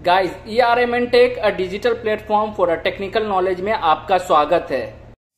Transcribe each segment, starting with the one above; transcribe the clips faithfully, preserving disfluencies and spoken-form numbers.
Guys, E R M N tech a digital platform for a technical knowledge में आपका स्वागत है।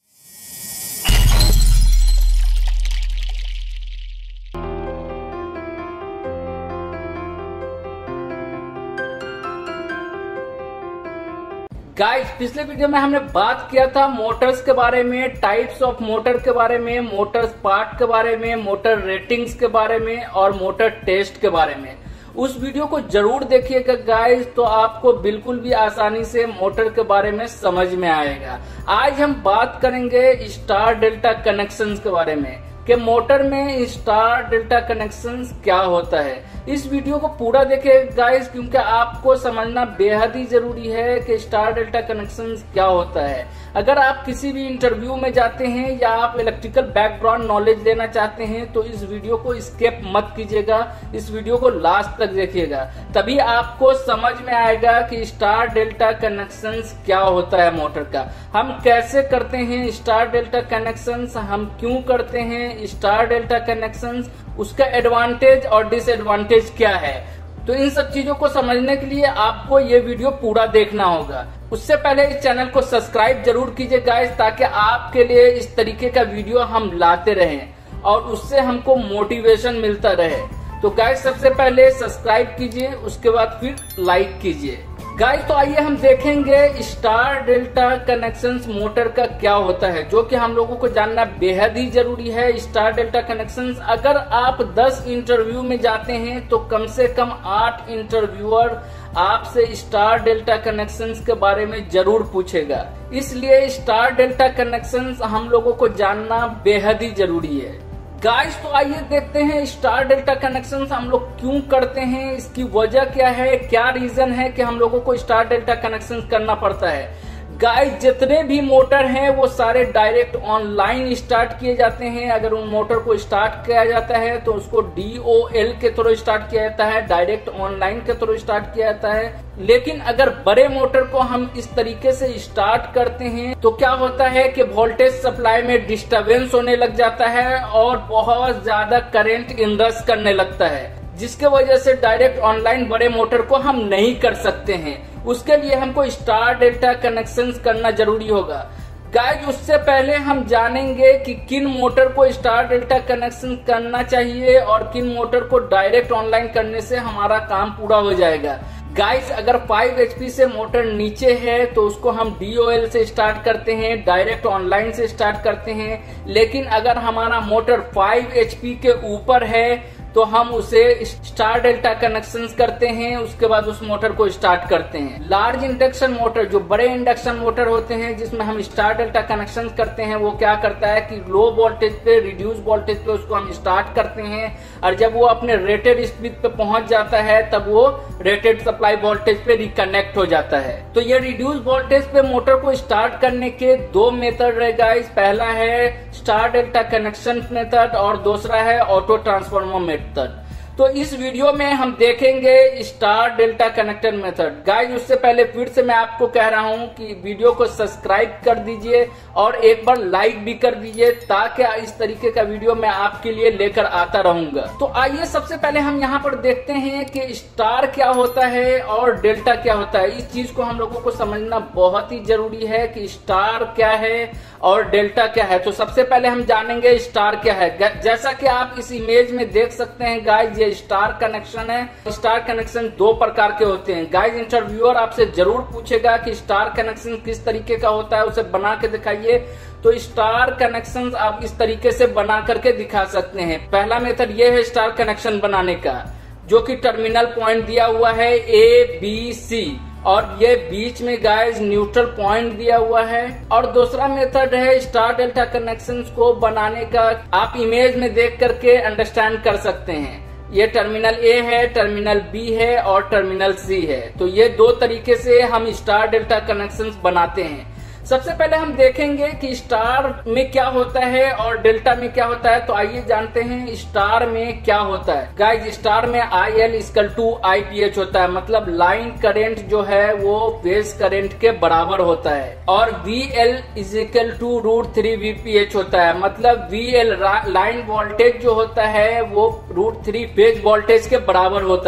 Guys, पिछले वीडियो में हमने बात किया था मोटर्स के बारे में, टाइप्स ऑफ मोटर के बारे में, मोटर्स पार्ट के बारे में, मोटर रेटिंग्स के बारे में और मोटर टेस्ट के बारे में। उस वीडियो को जरूर देखिएगा गाइस, तो आपको बिल्कुल भी आसानी से मोटर के बारे में समझ में आएगा। आज हम बात करेंगे स्टार डेल्टा कनेक्शंस के बारे में कि मोटर में स्टार डेल्टा कनेक्शंस क्या होता है। इस वीडियो को पूरा देखिए गाइस, क्योंकि आपको समझना बेहद ही जरूरी है कि स्टार डेल्टा कनेक्शंस क्या होता है। अगर आप किसी भी इंटरव्यू में जाते हैं या आप इलेक्ट्रिकल बैकग्राउंड नॉलेज लेना चाहते हैं तो इस वीडियो को स्किप मत कीजिएगा, इस वीडियो को लास्ट तक देखिएगा, तभी आपको समझ में आएगा कि स्टार डेल्टा कनेक्शंस क्या होता है मोटर का। हम कैसे करते हैं स्टार डेल्टा कनेक्शंस, हम क्यों करते हैं स्टार डेल्टा कनेक्शंस, उसका एडवांटेज और डिसएडवांटेज क्या है। तो इन सब चीजों को समझने के लिए आपको ये वीडियो पूरा देखना होगा। उससे पहले इस चैनल को सब्सक्राइब जरूर कीजिए गाइस, ताकि आपके लिए इस तरीके का वीडियो हम लाते रहें और उससे हमको मोटिवेशन मिलता रहे। तो गाइस, सबसे पहले सब्सक्राइब कीजिए, उसके बाद फिर लाइक कीजिए। गाइस, तो आइए हम देखेंगे स्टार डेल्टा कनेक्शंस मोटर का क्या होता है, जो कि हम लोगों को जानना बेहद ही जरूरी है। स्टार डेल्टा कनेक्शंस, अगर आप दस इंटरव्यू में जाते हैं तो कम से कम आठ इंटरव्यूअर आपसे स्टार डेल्टा कनेक्शंस के बारे में जरूर पूछेगा। इसलिए स्टार डेल्टा कनेक्शंस हम लोगों को जानना बेहद ही जरूरी है। गाइस, तो आइए देखते हैं स्टार डेल्टा कनेक्शंस हम लोग क्यों करते हैं, इसकी वजह क्या है, क्या रीजन है कि हम लोगों को स्टार डेल्टा कनेक्शंस करना पड़ता है। गाइस, जितने भी मोटर हैं वो सारे डायरेक्ट ऑनलाइन स्टार्ट किए जाते हैं। अगर उन मोटर को स्टार्ट किया जाता है तो उसको डी ओ एल के थ्रू स्टार्ट किया जाता है, डायरेक्ट ऑनलाइन के थ्रू स्टार्ट किया जाता है। लेकिन अगर बड़े मोटर को हम इस तरीके से स्टार्ट करते हैं तो क्या होता है कि वोल्टेज सप्लाई में डिस्टरबेंस होने लग जाता है और बहुत ज्यादा करंट इंडस करने लगता है, जिसके वजह से डायरेक्ट ऑनलाइन बड़े मोटर को हम नहीं कर सकते हैं। उसके लिए हमको स्टार डेल्टा कनेक्शंस करना जरूरी होगा। गाइस, उससे पहले हम जानेंगे कि किन मोटर को स्टार डेल्टा कनेक्शन करना चाहिए और किन मोटर को डायरेक्ट ऑनलाइन करने से हमारा काम पूरा हो जाएगा। गाइस, अगर फाइव एच पी से मोटर नीचे है तो उसको हम डी ओ एल से स्टार्ट करते हैं, डायरेक्ट ऑनलाइन से स्टार्ट करते हैं। लेकिन अगर हमारा मोटर फाइव एच पी के ऊपर है तो हम उसे स्टार डेल्टा कनेक्शंस करते हैं, उसके बाद उस मोटर को स्टार्ट करते हैं। लार्ज इंडक्शन मोटर, जो बड़े इंडक्शन मोटर होते हैं जिसमें हम स्टार डेल्टा कनेक्शंस करते हैं, वो क्या करता है कि लो वोल्टेज पे, रिड्यूस वोल्टेज पे उसको हम स्टार्ट करते हैं और जब वो अपने रेटेड स्पीड पे पहुंच जाता है तब वो रेटेड सप्लाई वोल्टेज पे रिकनेक्ट हो जाता है। तो ये रिड्यूस वोल्टेज पे मोटर को स्टार्ट करने के दो मेथड है गाइस। पहला है स्टार डेल्टा कनेक्शन मेथड और दूसरा है ऑटो ट्रांसफार्मर मेथड। तो इस वीडियो में हम देखेंगे star delta connector method. Guys, उससे पहले फिर से मैं आपको कह रहा हूं कि वीडियो को सब्सक्राइब कर दीजिए और एक बार लाइक भी कर दीजिए, ताकि इस तरीके का वीडियो मैं आपके लिए लेकर आता रहूंगा। तो आइए सबसे पहले हम यहाँ पर देखते हैं कि स्टार क्या होता है और डेल्टा क्या होता है। इस चीज को हम लोगों को समझना बहुत ही जरूरी है कि स्टार क्या है और डेल्टा क्या है। तो सबसे पहले हम जानेंगे स्टार क्या है। जैसा कि आप इस इमेज में देख सकते हैं गाइस, ये स्टार कनेक्शन है। स्टार कनेक्शन दो प्रकार के होते हैं। गाइस, इंटरव्यूअर आपसे जरूर पूछेगा कि स्टार कनेक्शन किस तरीके का होता है, उसे बना के दिखाइए। तो स्टार कनेक्शंस आप इस तरीके से बना करके दिखा सकते हैं। पहला मेथड ये है स्टार कनेक्शन बनाने का, जो कि टर्मिनल पॉइंट दिया हुआ है ए बी सी और ये बीच में गाइस न्यूट्रल पॉइंट दिया हुआ है। और दूसरा मेथड है स्टार डेल्टा कनेक्शंस को बनाने का, आप इमेज में देख करके अंडरस्टैंड कर सकते हैं। ये टर्मिनल ए है, टर्मिनल बी है और टर्मिनल सी है। तो ये दो तरीके से हम स्टार डेल्टा कनेक्शंस बनाते हैं। सबसे पहले हम देखेंगे कि स्टार में क्या होता है और डेल्टा में क्या होता है। तो आइए जानते हैं स्टार में क्या होता है। गाइस, स्टार में I L equal to I P H होता है, मतलब लाइन करंट जो है वो फेज करंट के बराबर होता है। और V L is equal to root three V P H होता है, मतलब वी एल लाइन वोल्टेज जो होता है वो रूट थ्री फेज वोल्टेज के बराबर होता है।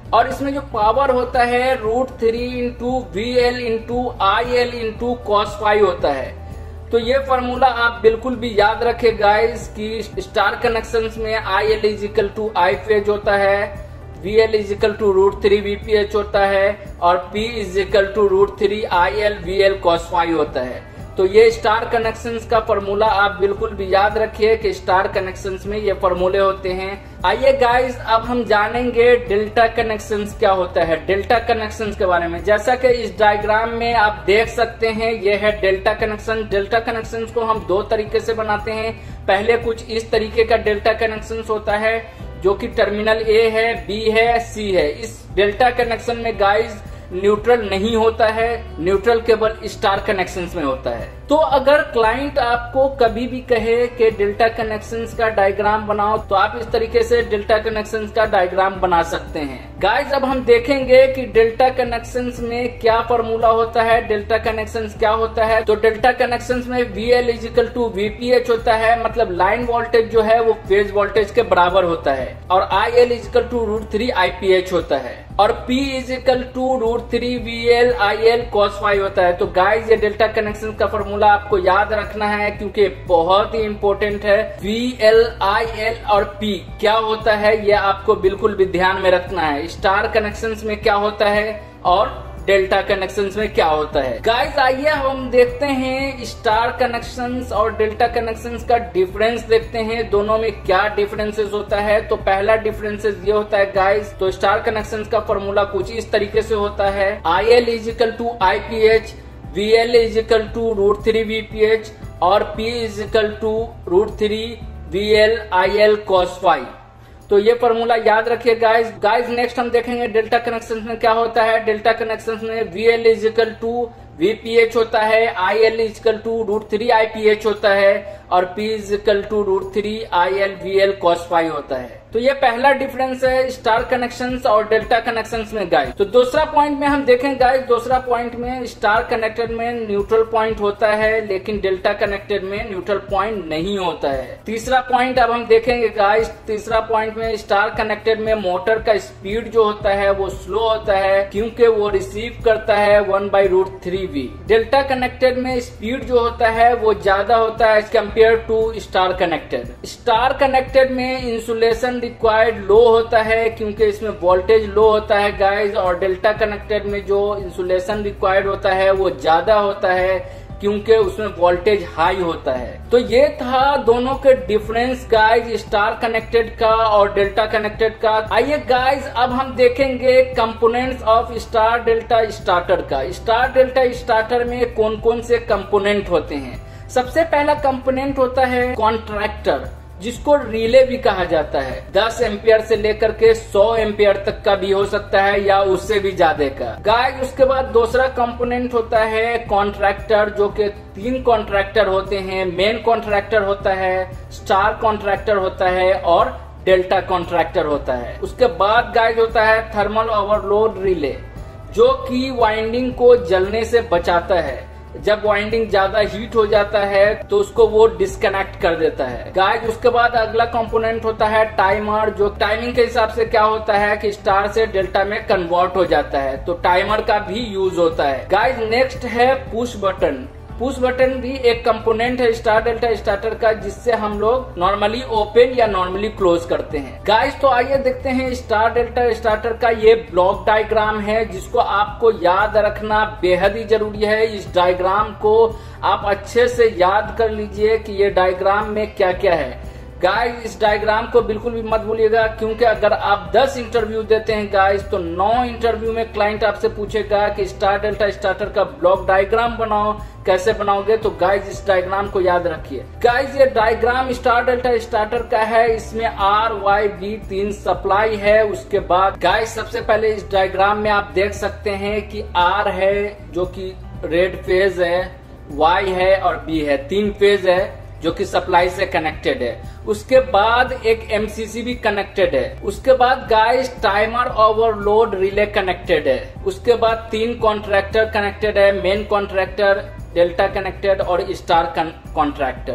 और इसमें जो पावर होता है root three into V L into I L into cos five होता है। तो ये फॉर्मूला आप बिल्कुल भी याद रखें गाइस कि स्टार कनेक्शंस में I L is equal to I phase होता है, V L is equal to root three V P H होता है और P is equal to root three I L V L cos five होता है। तो ये स्टार कनेक्शंस का फॉर्मूला आप बिल्कुल भी याद रखिए कि स्टार कनेक्शंस में ये फॉर्मूले होते हैं। आइए गाइस अब हम जानेंगे डेल्टा कनेक्शंस क्या होता है, डेल्टा कनेक्शंस के बारे में। जैसा कि इस डायग्राम में आप देख सकते हैं ये है डेल्टा कनेक्शन। डेल्टा कनेक्शंस को हम दो तरीके से बनाते हैं। पहले कुछ इस तरीके का डेल्टा कनेक्शंस होता है जो कि टर्मिनल ए है, बी है, सी है। इस डेल्टा कनेक्शन में गाइस न्यूट्रल नहीं होता है, न्यूट्रल केवल स्टार कनेक्शंस में होता है। तो अगर क्लाइंट आपको कभी भी कहे कि डेल्टा कनेक्शंस का डायग्राम बनाओ तो आप इस तरीके से डेल्टा कनेक्शंस का डायग्राम बना सकते हैं। गाइस अब हम देखेंगे कि डेल्टा कनेक्शंस में क्या फॉर्मूला होता है, डेल्टा कनेक्शंस क्या होता है। तो डेल्टा कनेक्शंस में V L is equal to V P H होता है, मतलब लाइन वोल्टेज जो है वो फेज वोल्टेज के बराबर होता है, और I L is equal to root three I P H होता है, और P is equal to root three V L I L cos five होता है। तो गाइस ये डेल्टा कनेक्शन का फॉर्मूला आपको याद रखना है क्योंकि बहुत ही इंपॉर्टेंट है। वी एल आई एल और P क्या होता है ये आपको बिल्कुल भी ध्यान में रखना है। स्टार कनेक्शंस में क्या होता है और डेल्टा कनेक्शंस में क्या होता है। गाइस आइए हम देखते हैं स्टार कनेक्शंस और डेल्टा कनेक्शंस का डिफरेंस देखते हैं, दोनों में क्या डिफरेंसेस होता है। तो पहला डिफरेंसेस ये होता है गाइस, तो स्टार कनेक्शंस का फॉर्मूला कुछ इस तरीके से होता है, I L is equal to I P H, V L is equal to root three V P H और P is equal to root three V L I L cos five. तो ये formula याद रखिए guys. Guys next हम देखेंगे delta connections में क्या होता है। डेल्टा कनेक्शंस में V L is equal to V P H होता है, I L is equal to root three I P H होता है और P is equal to root three I L V L cos five होता है। तो ये पहला डिफरेंस है स्टार कनेक्शंस और डेल्टा कनेक्शंस में गाइस। तो दूसरा पॉइंट में हम देखें गाइस, दूसरा पॉइंट में स्टार कनेक्टेड में न्यूट्रल पॉइंट होता है लेकिन डेल्टा कनेक्टेड में न्यूट्रल पॉइंट नहीं होता है। तीसरा पॉइंट अब हम देखेंगे गाइस, तीसरा पॉइंट में स्टार कनेक्टेड में मोटर का स्पीड जो होता है वो स्लो होता है क्योंकि वो रिसीव करता है one by root three V. Delta connected में स्पीड जो होता है वो ज्यादा होता है compare to star connected. Star connected में इंसुलेशन रिक्वायर्ड लो होता है क्योंकि इसमें वोल्टेज लो होता है गाइस, और डेल्टा कनेक्टेड में जो इंसुलेशन रिक्वायर्ड होता है वो ज्यादा होता है क्योंकि उसमें वोल्टेज हाई होता है। तो ये था दोनों के डिफरेंस गाइस, स्टार कनेक्टेड का और डेल्टा कनेक्टेड का। आइए गाइस अब हम देखेंगे components of star delta starter का। स्टार डेल्टा स्टार्टर में कौन कौन से कंपोनेंट होते हैं। सबसे पहला कंपोनेंट होता है कॉन्ट्रैक्टर, जिसको रिले भी कहा जाता है। दस एम्पियर से लेकर के सौ एम्पियर तक का भी हो सकता है या उससे भी ज्यादा का। गाइस उसके बाद दूसरा कंपोनेंट होता है कॉन्ट्रैक्टर, जो कि तीन कॉन्ट्रैक्टर होते हैं। मेन कॉन्ट्रैक्टर होता है, स्टार कॉन्ट्रैक्टर होता है और डेल्टा कॉन्ट्रैक्टर होता है। उसके बाद गाइस होता है थर्मल ओवरलोड रिले, जो कि वाइंडिंग को जलने से बचाता है। जब वाइंडिंग ज्यादा हीट हो जाता है तो उसको वो डिस्कनेक्ट कर देता है। गाइस उसके बाद अगला कंपोनेंट होता है टाइमर, जो टाइमिंग के हिसाब से क्या होता है कि स्टार से डेल्टा में कन्वर्ट हो जाता है, तो टाइमर का भी यूज होता है। गाइस नेक्स्ट है पुश बटन। पुश बटन भी एक कंपोनेंट है स्टार डेल्टा स्टार्टर का, जिससे हम लोग नॉर्मली ओपन या नॉर्मली क्लोज करते हैं। गाइस तो आइए देखते हैं स्टार डेल्टा स्टार्टर का ये ब्लॉक डायग्राम है, जिसको आपको याद रखना बेहद ही जरूरी है। इस डायग्राम को आप अच्छे से याद कर लीजिए कि ये डायग्राम में क्या क्या है। गाइस इस डायग्राम को बिल्कुल भी मत भूलिएगा, क्योंकि अगर आप दस इंटरव्यू देते हैं गाइस तो नौ इंटरव्यू में क्लाइंट आपसे पूछेगा कि स्टार डेल्टा स्टार्टर का ब्लॉक डायग्राम बनाओ, कैसे बनाओगे। तो गाइस इस डायग्राम को याद रखिए। गाइस ये डायग्राम स्टार डेल्टा स्टार्टर का है, इसमें आर वाई बी तीन सप्लाई है। उसके बाद गाइस सबसे पहले इस डायग्राम में आप देख सकते हैं कि आर है जो कि रेड फेज है, वाई है और बी है, तीन फेज है जो कि सप्लाई से कनेक्टेड है। उसके बाद एक एमसीसी भी कनेक्टेड है। उसके बाद guys timer overload relay connected है। उसके बाद तीन कॉन्ट्रैक्टर कनेक्टेड है, मेन कॉन्ट्रैक्टर, डेल्टा कनेक्टेड और स्टार कॉन्ट्रैक्टर।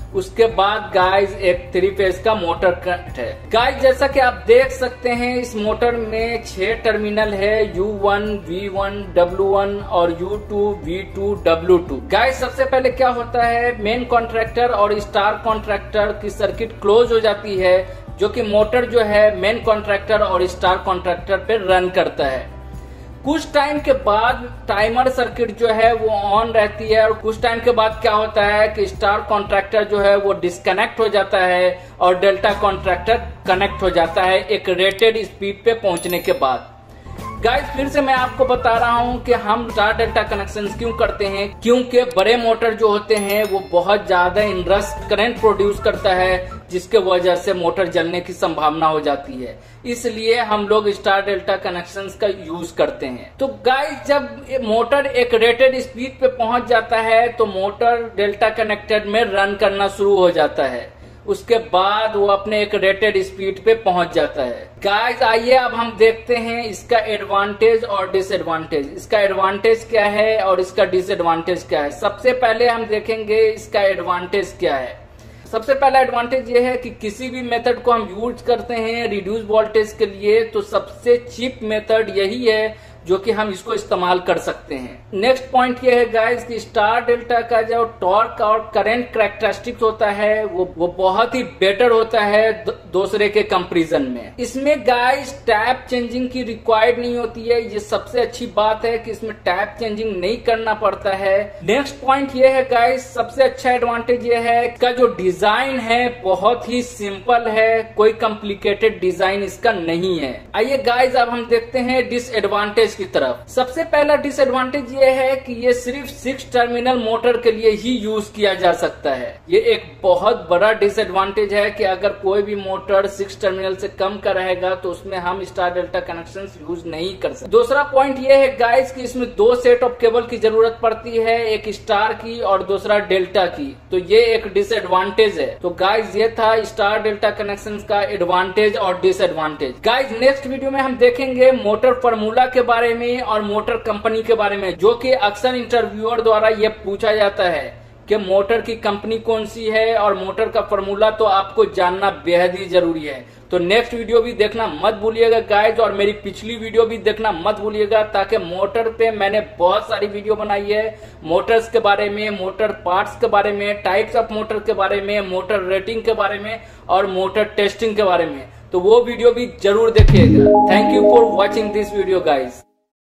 उसके बाद गाइज एक थ्री फेज का मोटर कट है। गाइज जैसा कि आप देख सकते हैं इस मोटर में छह टर्मिनल है, U one, V one, W one और U two, V two, W two. Guys सबसे पहले क्या होता है, मेन कॉन्ट्रैक्टर और स्टार कॉन्ट्रैक्टर की सर्किट क्लोज हो जाती है, जो कि मोटर जो है मेन कॉन्ट्रैक्टर और स्टार कॉन्ट्रैक्टर पे रन करता है। कुछ टाइम के बाद टाइमर सर्किट जो है वो ऑन रहती है और कुछ टाइम के बाद क्या होता है कि स्टार कॉन्ट्रैक्टर जो है वो डिस्कनेक्ट हो जाता है और डेल्टा कॉन्ट्रैक्टर कनेक्ट हो जाता है एक रेटेड स्पीड पे पहुंचने के बाद। गाइस फिर से मैं आपको बता रहा हूं कि हम स्टार डेल्टा कनेक्शन क्यों करते हैं, क्योंकि बड़े मोटर जो होते हैं वो बहुत ज्यादा इनरस करंट प्रोड्यूस करता है, जिसके वजह से मोटर जलने की संभावना हो जाती है। इसलिए हम लोग स्टार डेल्टा कनेक्शंस का यूज करते हैं। तो गाइस जब मोटर एक रेटेड स्पीड पे पहुंच जाता है तो मोटर डेल्टा कनेक्टेड में रन करना शुरू हो जाता है, उसके बाद वो अपने एक रेटेड स्पीड पे पहुंच जाता है। गाइस आइए अब हम देखते हैं इसका एडवांटेज और डिसएडवांटेज। इसका एडवांटेज क्या है और इसका डिसएडवांटेज क्या है। सबसे पहले हम देखेंगे इसका एडवांटेज क्या है। सबसे पहला एडवांटेज ये है कि किसी भी मेथड को हम यूज करते हैं रिड्यूस वोल्टेज के लिए तो सबसे चीप मेथड यही है जो कि हम इसको इस्तेमाल कर सकते हैं। नेक्स्ट पॉइंट ये है गाइस कि स्टार डेल्टा का जो टॉर्क और करंट कैरेक्टरिस्टिक्स होता है वो वो बहुत ही बेटर होता है दूसरे के कंपैरिजन में। इसमें गाइस टैप चेंजिंग की रिक्वायर्ड नहीं होती है, ये सबसे अच्छी बात है कि इसमें टैप चेंजिंग नहीं करना पड़ता है। नेक्स्ट पॉइंट ये है गाइस, सबसे अच्छा एडवांटेज ये है इसका जो डिजाइन है बहुत ही सिंपल है, कोई कॉम्प्लिकेटेड डिजाइन इसका नहीं है। आइए गाइस अब हम देखते हैं डिसएडवांटेज की तरफ। सबसे पहला डिसएडवांटेज ये है कि ये सिर्फ सिक्स टर्मिनल मोटर के लिए ही यूज किया जा सकता है। ये एक बहुत बड़ा डिसएडवांटेज है कि अगर कोई भी मोटर सिक्स टर्मिनल से कम का रहेगा तो उसमें हम स्टार डेल्टा कनेक्शन यूज नहीं कर सकते। दूसरा पॉइंट ये है गाइस कि इसमें दो सेट ऑफ केबल की जरूरत पड़ती है, एक स्टार की और दूसरा डेल्टा की, तो ये एक डिसएडवांटेज है। तो गाइस ये था स्टार डेल्टा कनेक्शन का एडवांटेज और डिसएडवांटेज। गाइस नेक्स्ट वीडियो में हम देखेंगे मोटर फार्मूला के बारे में और मोटर कंपनी के बारे में, जो कि अक्सर इंटरव्यूअर द्वारा ये पूछा जाता है कि मोटर की कंपनी कौन सी है और मोटर का फार्मूला तो आपको जानना बेहद ही जरूरी है। तो नेक्स्ट वीडियो भी देखना मत भूलिएगा गाइस, और मेरी पिछली वीडियो भी देखना मत भूलिएगा, ताकि मोटर पे मैंने बहुत सारी वीडियो बनाई है मोटर्स के बारे में, मोटर पार्ट्स के बारे में, टाइप्स ऑफ मोटर के बारे में, मोटर रेटिंग के बारे में और मोटर टेस्टिंग के बारे में। तो वो वीडियो भी जरूर देखिएगा। Thank you for watching this video guys.